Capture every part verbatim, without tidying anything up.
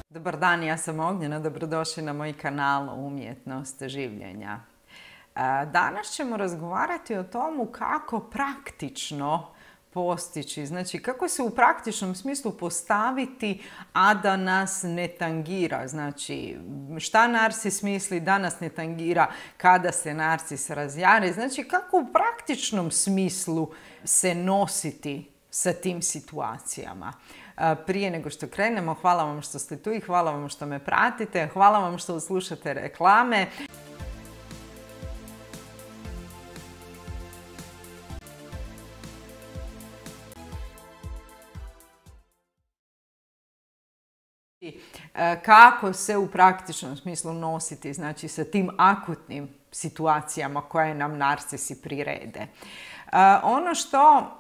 Dobar dan, ja sam Ognjena, dobrodošli na moj kanal Umjetnost življenja. Danas ćemo razgovarati o tomu kako praktično postići, znači kako se u praktičnom smislu postaviti, a da nas ne tangira. Znači, šta narcis misli da nas ne tangira kada se narcis razjari. Znači, kako u praktičnom smislu se nositi sa tim situacijama. Prije nego što krenemo, hvala vam što ste tu i hvala vam što me pratite. Hvala vam što slušate reklame. Kako se u praktičnom smislu nositi, znači sa tim akutnim situacijama koje nam narcisi prirede. Ono što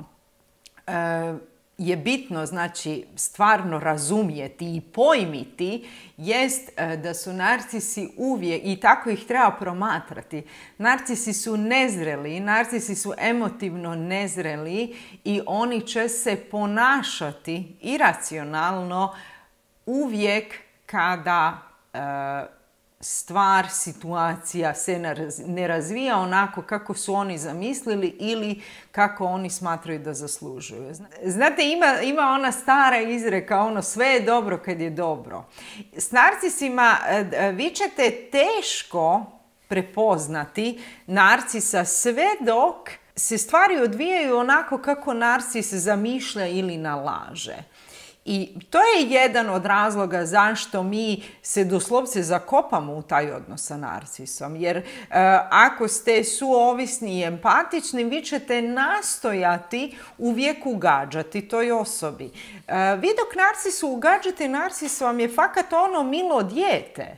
je bitno, znači, stvarno razumjeti i pojmiti jest da su narcisi uvijek, i tako ih treba promatrati, narcisi su nezreli, narcisi su emotivno nezreli i oni će se ponašati iracionalno uvijek kada e, stvar, situacija se ne razvija onako kako su oni zamislili ili kako oni smatraju da zaslužuju. Znate, ima, ima ona stara izreka, ono sve je dobro kad je dobro. S narcisima vi ćete teško prepoznati narcisa sve dok se stvari odvijaju onako kako narcis zamišlja ili nalaže. I to je jedan od razloga zašto mi se doslovce zakopamo u taj odnos sa narcisom. Jer e, ako ste suovisni i empatični, vi ćete nastojati uvijek ugađati toj osobi. E, vi dok narcisu ugađate, narcis vam je fakat ono milo dijete.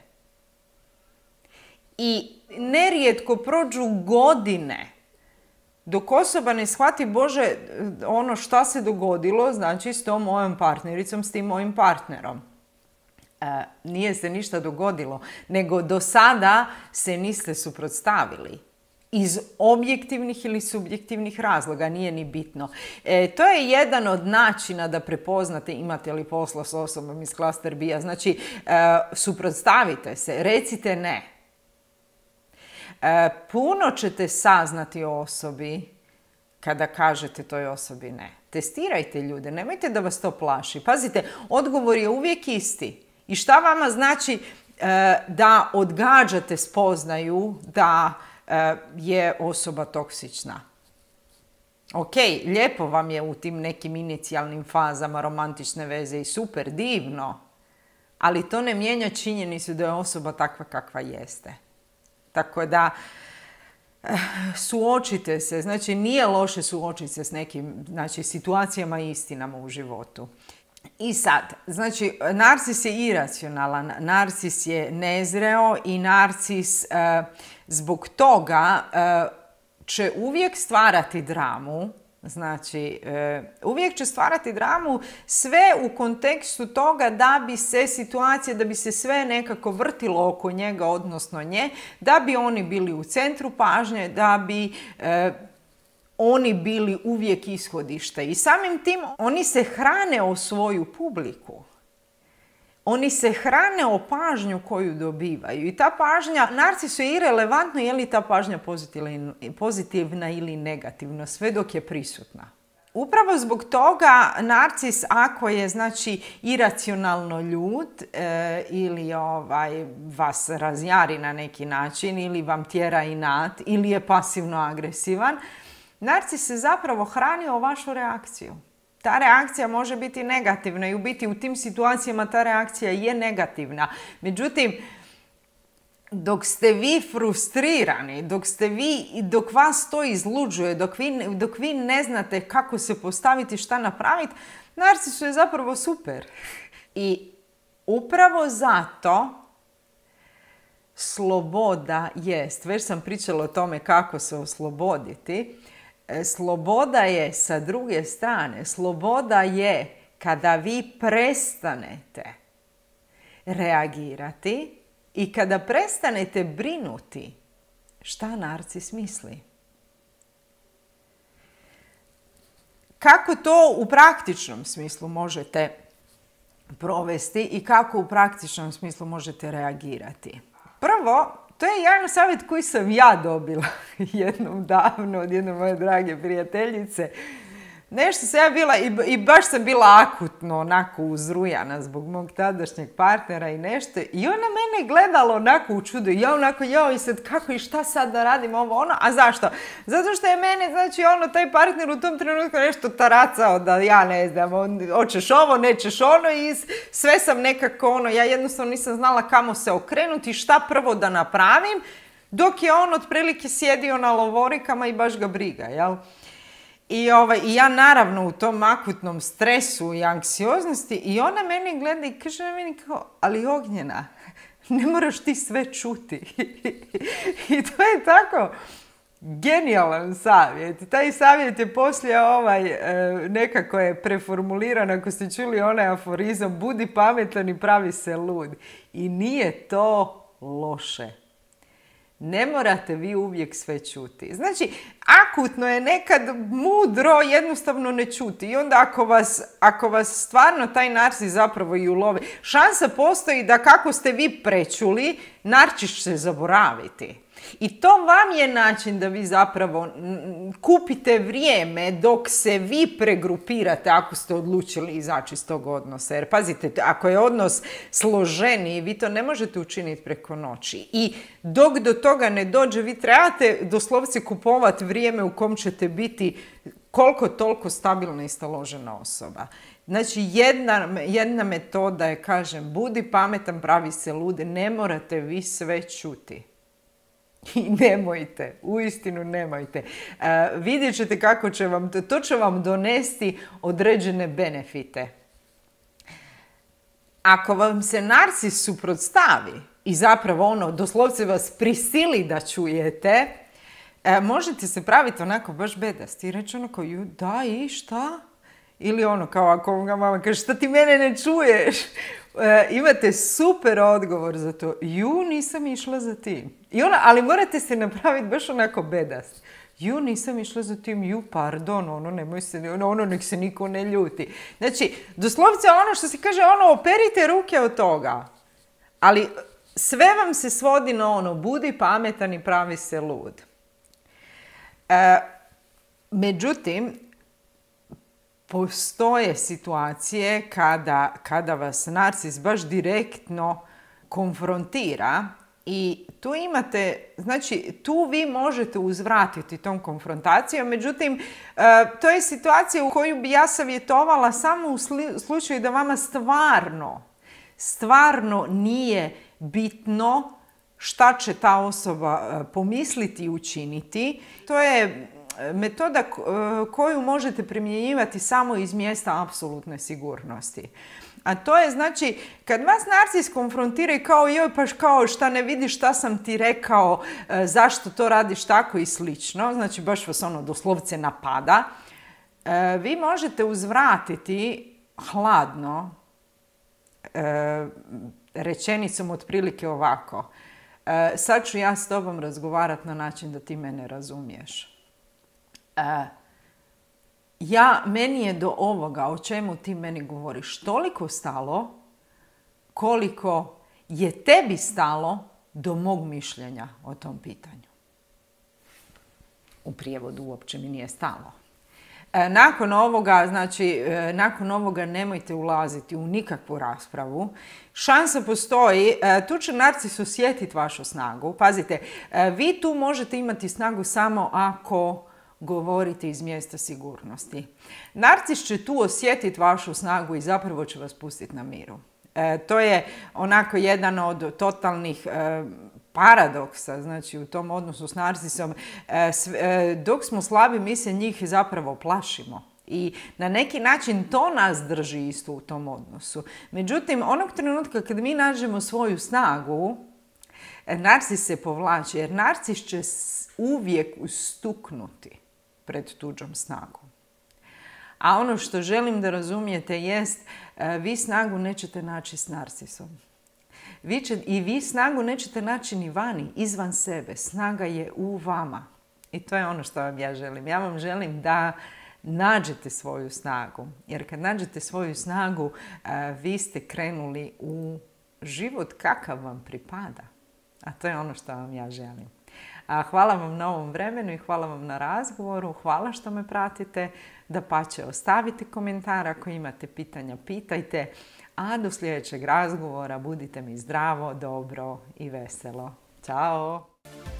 I nerijetko prođu godine dok osoba ne shvati, Bože, ono šta se dogodilo, znači s tom mojom partnericom, s tim mojim partnerom. E, nije se ništa dogodilo, nego do sada se niste suprotstavili. Iz objektivnih ili subjektivnih razloga, nije ni bitno. E, to je jedan od načina da prepoznate imate li posla s osobom iz klaster B-a. Znači, e, suprotstavite se, recite ne. E, puno ćete saznati o osobi kada kažete toj osobi ne. Testirajte ljude, nemojte da vas to plaši. Pazite, odgovor je uvijek isti. I šta vama znači e, da odgađate spoznaju da e, je osoba toksična? Ok, lijepo vam je u tim nekim inicijalnim fazama romantične veze i super, divno, ali to ne mijenja činjenicu da je osoba takva kakva jeste. Tako da suočite se, znači nije loše suočiti se s nekim, znači, situacijama i istinama u životu. I sad, znači, narcis je iracionalan, narcis je nezreo i narcis eh, zbog toga eh, će uvijek stvarati dramu. Znači, e, uvijek će stvarati dramu sve u kontekstu toga da bi se situacija, da bi se sve nekako vrtilo oko njega, odnosno nje, da bi oni bili u centru pažnje, da bi e, oni bili uvijek ishodište. I samim tim oni se hrane o svoju publiku. Oni se hrane o pažnju koju dobivaju. I ta pažnja, narcisu je irelevantno je li ta pažnja pozitivna, pozitivna ili negativna, sve dok je prisutna. Upravo zbog toga narcis, ako je, znači, iracionalno ljut e, ili ovaj, vas razjari na neki način ili vam tjera inat ili je pasivno agresivan, narcis se zapravo hrani o vašu reakciju. Ta reakcija može biti negativna i u biti u tim situacijama ta reakcija je negativna. Međutim, dok ste vi frustrirani, dok ste vi, dok vas to izluđuje, dok vi, dok vi ne znate kako se postaviti, šta napraviti, narcisu je zapravo super. I upravo zato sloboda jest, već sam pričala o tome kako se osloboditi, sloboda je sa druge strane, sloboda je kada vi prestanete reagirati i kada prestanete brinuti šta narcis misli. Kako to u praktičnom smislu možete provesti i kako u praktičnom smislu možete reagirati. Prvo, to je jedan savjet koji sam ja dobila jednom davno od jedne moje drage prijateljice. Nešto sam ja bila i, i baš sam bila akutno onako uzrujana zbog mog tadašnjeg partnera i nešto. I ona mene gledala onako u čudu. Ja onako, jao i sad kako i šta sad da radim ovo ono. A zašto? Zato što je mene, znači ono, taj partner u tom trenutku nešto taracao da ja ne znam, on, hoćeš ovo, nećeš ono i sve sam nekako ono, ja jednostavno nisam znala kamo se okrenuti, šta prvo da napravim, dok je on otprilike sjedio na lovorikama i baš ga briga, jel? I, ovaj, I ja naravno u tom akutnom stresu i anksioznosti i ona mene gleda i kaže meni kao, ali Ognjena, ne moraš ti sve čuti. I to je tako genijalan savjet. Taj savjet je poslije ovaj, nekako je preformuliran, ako ste čuli onaj aforizam, budi pametan i pravi se lud. I nije to loše. Ne morate vi uvijek sve čuti. Znači, akutno je nekad mudro jednostavno ne čuti. I onda ako vas, ako vas stvarno taj narcis zapravo i ulovi, šansa postoji da kako ste vi prečuli, narcis će zaboraviti. I to vam je način da vi zapravo kupite vrijeme dok se vi pregrupirate ako ste odlučili izaći iz tog odnosa. Jer pazite, ako je odnos složeniji, vi to ne možete učiniti preko noći. I dok do toga ne dođe, vi trebate doslovce kupovati vrijeme u kom ćete biti koliko toliko stabilna i staložena osoba. Znači, jedna, jedna metoda je, kažem, budi pametan, pravi se lud, ne morate vi sve čuti. I nemojte, uistinu nemojte. Uh, vidjet ćete kako će vam, to će vam donesti određene benefite. Ako vam se narcis suprotstavi i zapravo ono doslovce vas prisili da čujete, uh, možete se praviti onako baš bedasti i reći ono kao, da i šta? Ili ono kao ako vam mama kaže, šta ti mene ne čuješ? E, imate super odgovor za to. Ju, nisam išla za tim. I ona, ali morate se napraviti baš onako bedast. Ju, nisam išla za tim, ju, pardon, ono, nemoj se, ono, ono, nek se niko ne ljuti. Znači, doslovce ono što se kaže, ono, operite ruke od toga. Ali sve vam se svodi na ono, budi pametan i pravi se lud. E, međutim, postoje situacije kada, kada vas narcis baš direktno konfrontira i tu imate, znači tu vi možete uzvratiti tom konfrontacijom, međutim to je situacija u koju bi ja savjetovala samo u slučaju da vama stvarno, stvarno nije bitno šta će ta osoba pomisliti i učiniti. To je metoda koju možete primjenjivati samo iz mjesta apsolutne sigurnosti. A to je znači, kad vas narcis konfrontira i kao joj pa kao šta ne vidiš šta sam ti rekao, zašto to radiš tako i slično, znači baš vas ono doslovce napada, vi možete uzvratiti hladno rečenicom otprilike ovako. Sad ću ja s tobom razgovarati na način da ti mene razumiješ. Uh, ja, meni je do ovoga o čemu ti meni govoriš toliko stalo koliko je tebi stalo do mog mišljenja o tom pitanju. U prijevodu uopće mi nije stalo. Uh, nakon ovoga, znači, uh, nakon ovoga nemojte ulaziti u nikakvu raspravu. Šansa postoji, uh, tu će narcis osjetiti vašu snagu. Pazite, uh, vi tu možete imati snagu samo ako govoriti iz mjesta sigurnosti. Narcis će tu osjetiti vašu snagu i zapravo će vas pustiti na miru. E, to je onako jedan od totalnih e, paradoksa, znači u tom odnosu s narcisom. E, s, e, dok smo slabi, mi se njih zapravo plašimo. I na neki način to nas drži isto u tom odnosu. Međutim, onog trenutka kad mi nađemo svoju snagu, narcis se povlači, jer narcis će uvijek ustuknuti pred tuđom snagom. A ono što želim da razumijete jest, vi snagu nećete naći s narcisom. Vi će, I vi snagu nećete naći ni vani, izvan sebe. Snaga je u vama. I to je ono što vam ja želim. Ja vam želim da nađete svoju snagu. Jer kad nađete svoju snagu, vi ste krenuli u život kakav vam pripada. A to je ono što vam ja želim. Hvala vam na ovom vremenu i hvala vam na razgovoru. Hvala što me pratite. Dapače, ostavite komentar. Ako imate pitanja, pitajte. A do sljedećeg razgovora budite mi zdravo, dobro i veselo. Ćao!